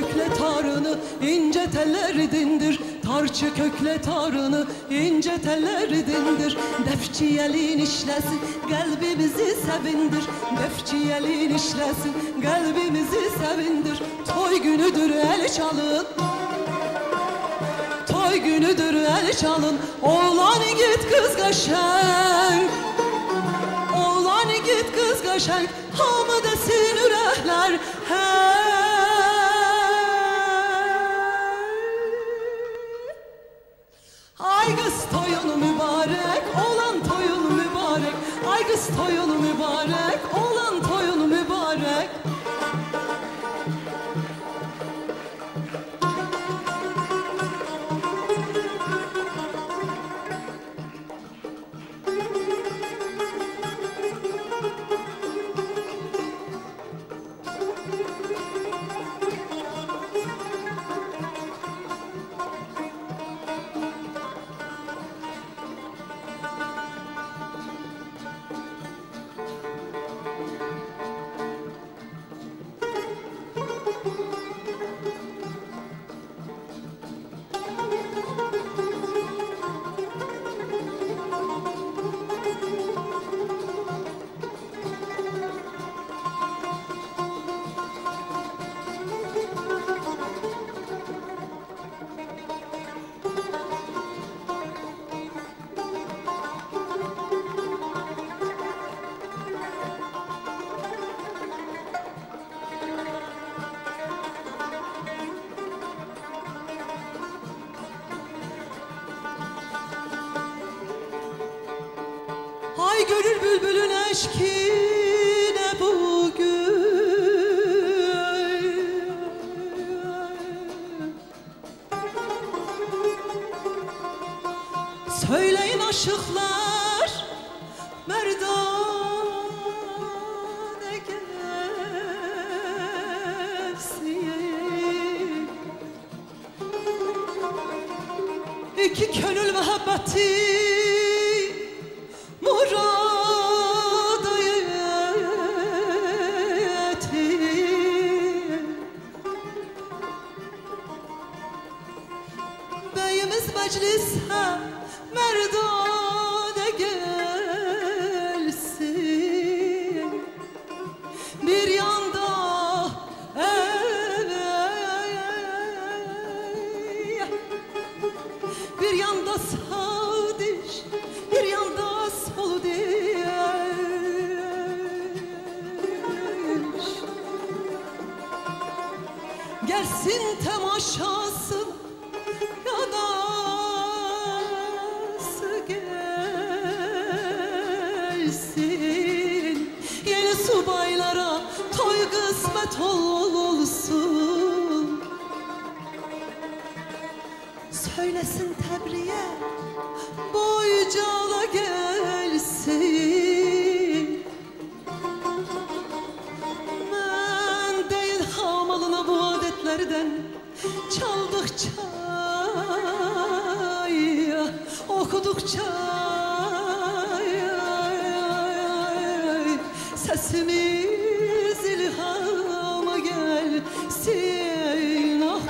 kökle tarını, ince telleri dindir. Tarçı kökle tarını, ince telleri dindir. Defçi elin işlesin, kalbimizi sevindir. Defçi elin işlesin, kalbimizi sevindir. Toy günüdür el çalın, toy günüdür el çalın. Oğlan git kız kaşen, oğlan git kız kaşen. Hamı desin ürəklər ay kız toyunu mübarek, oğlan toyunu mübarek. Ay kız toyunu mübarek, oğlan toyunu mübarek. Ay görür bülbülün eşkine bugün. Söyleyin aşıklar merdane gelsin. İki könül muhabbeti meclise merdane gelsin. Bir yanda bir yanda sağ diş, bir yanda sol diş. Gelsin temaşası gelsin. Yeni subaylara toy kısmet olsun. Söylesin Tebriye Boycala gelsin. Ben değil hamalına bu adetlerden çaldıkça, okudukça sesimiz ilhama gelsin. Ah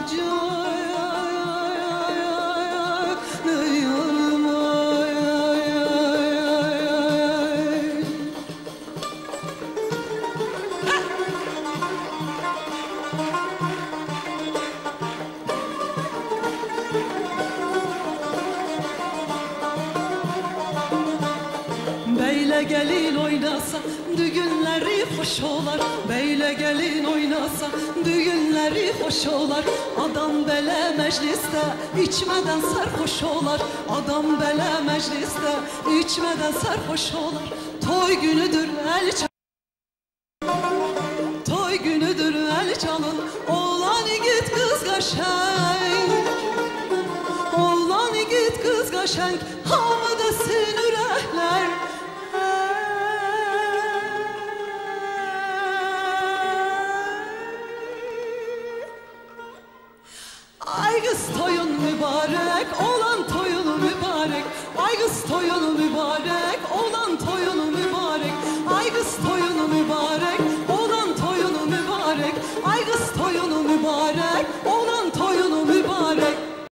Beyle gelin oynasa düğünleri hoş olar. Beyle gelin oynasa düğünleri hoş olar. Adam bele mecliste içmeden sarhoş olar. Adam bele mecliste içmeden sarhoş olar. Toy günüdür el çalın, toy günüdür el çalın. Oğlan git kız kaşen, oğlan git kız kaşen. Hamı desin ürəklər ay kız toyun mübarek, oğlan toyunu mübarek. Ay kız toyunu mübarek, oğlan toyunu mübarek. Ay kız toyunu mübarek, oğlan toyunu mübarek. Ay